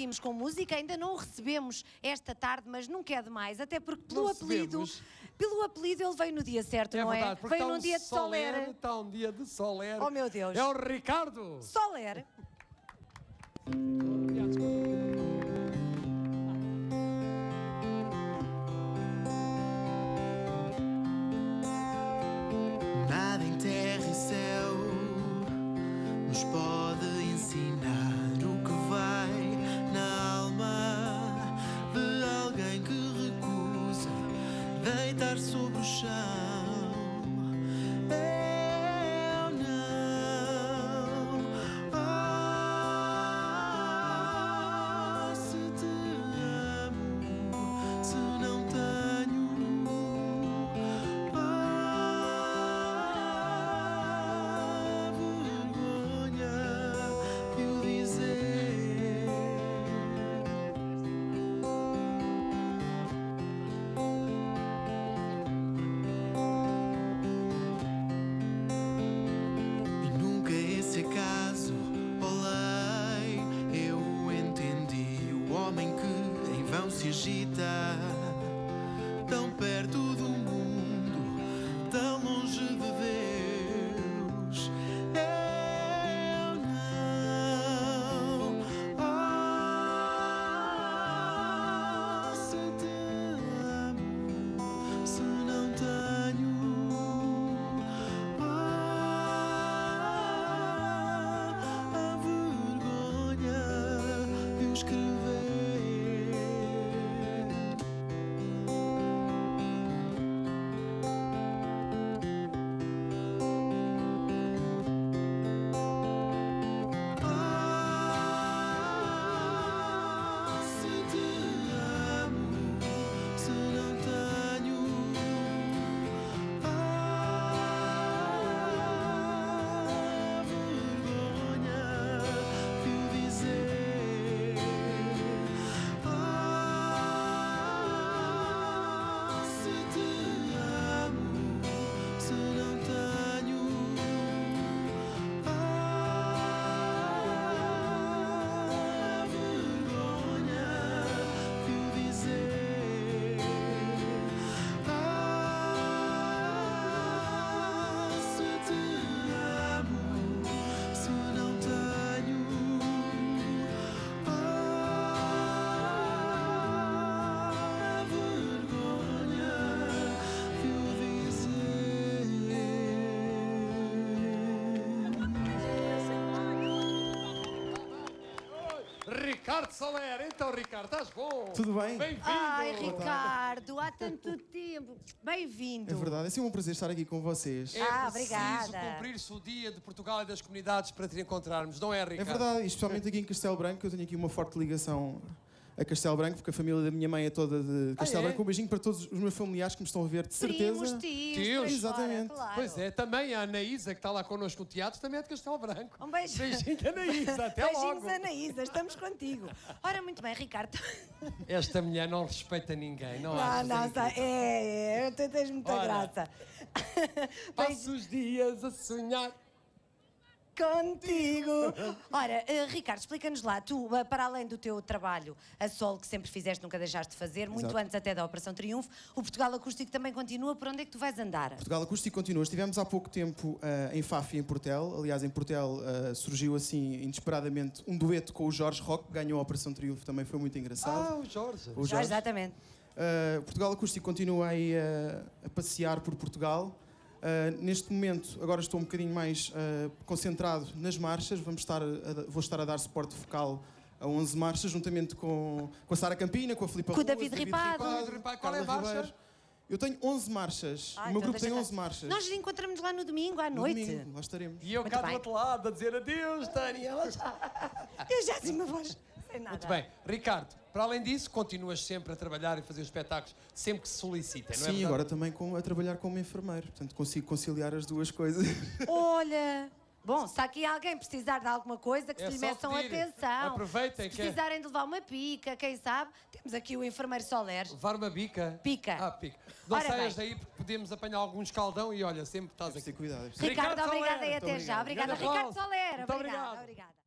seguimos com música. Ainda não o recebemos esta tarde, mas nunca é demais. Até porque pelo apelido ele veio no dia certo, não verdade, é? Veio num dia de Soler. Está um dia de Soler. Oh, meu Deus. É o Ricardo. Soler. Nada em terra e céu nos pode ensinar o que vai na alma de alguém que recusa deitar sobre o chão. Eu não. Oh, se te amo, se não tenho. Acaso, olhei, eu entendi o homem que em vão se agita, tão perto do mundo, tão longe de Deus. Eu não. Oh, se te amo, se não tenho. Ricardo Soler, então Ricardo, estás bom? Tudo bem? Bem-vindo! Ai, Ricardo, há tanto tempo. Bem-vindo. É verdade, é sempre um prazer estar aqui com vocês. É preciso obrigada. cumprir-se o dia de Portugal e das comunidades para te encontrarmos, não é, Ricardo? É verdade, e especialmente aqui em Castelo Branco, eu tenho aqui uma forte ligação a Castelo Branco, porque a família da minha mãe é toda de Castelo Branco. Um beijinho para todos os meus familiares que me estão a ver, de certeza. Primos, tios, Tios. Exatamente. Fora, claro. Pois é, também a Anaísa, que está lá connosco no teatro, também é de Castelo Branco. Um beijo. Beijinho, Anaísa, até Beijinhos, logo. Anaísa, estamos contigo. Ora, muito bem, Ricardo. Esta mulher não respeita ninguém, não Não, achas, não, Henrique? tu tens muita Ora. graça. Passo os dias a sonhar. Contigo! Ora, Ricardo, explica-nos lá, tu, para além do teu trabalho a solo, que sempre fizeste, nunca deixaste de fazer, muito Exato. antes até da Operação Triunfo, o Portugal Acústico também continua, por onde é que tu vais andar? Portugal Acústico continua. Estivemos há pouco tempo em Faf e em Portel. Aliás, em Portel surgiu assim, inesperadamente, um dueto com o Jorge Roque, que ganhou a Operação Triunfo, também foi muito engraçado. Ah, o Jorge. O Jorge. Exatamente. Portugal Acústico continua aí a passear por Portugal. Neste momento, agora estou um bocadinho mais concentrado nas marchas. Vou estar a dar suporte vocal a 11 marchas, juntamente com a Sara Campina, com a Filipa Com o Ruas, David Ripado. Qual é a Carla marcha? Ribeiro. Eu tenho 11 marchas. O meu grupo tem 11 marchas. Nós encontramos lá no domingo à No noite. domingo, lá estaremos. E eu Muito cá do bem. outro lado a dizer adeus, Tânia. Eu já assim uma voz. Sem nada. Muito bem. Ricardo, para além disso, continuas sempre a trabalhar e fazer os espetáculos sempre que se solicita, não é Sim, verdade? agora também a trabalhar como enfermeiro. Portanto, consigo conciliar as duas coisas. Olha... Bom, se aqui alguém precisar de alguma coisa, que É se lhe só meçam pedir. atenção. Aproveitem se que- precisarem de levar uma pica, quem sabe, temos aqui o enfermeiro Soler. Levar uma bica. Pica. Ah, pica. Não Ora saias bem. daí porque podemos apanhar algum escaldão e olha, sempre estás Temos de aqui. ter cuidado. Ricardo, Ricardo obrigada Soler. e até Muito já. obrigado. Obrigada, Grande Ricardo aplauso. Soler. Muito Obrigada. obrigado. Obrigada.